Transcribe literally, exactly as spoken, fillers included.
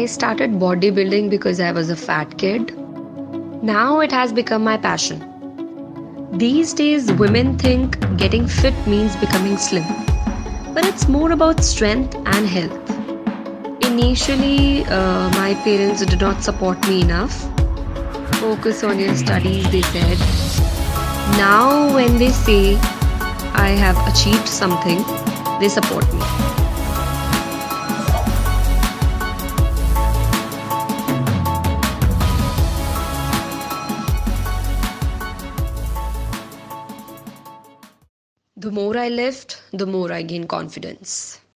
I started bodybuilding because I was a fat kid. Now it has become my passion. These days, women think getting fit means becoming slim, but it's more about strength and health. Initially, uh, my parents did not support me enough. Focus on your studies, they said. Now, when they say I have achieved something, they support me. The more I lift, the more I gain confidence.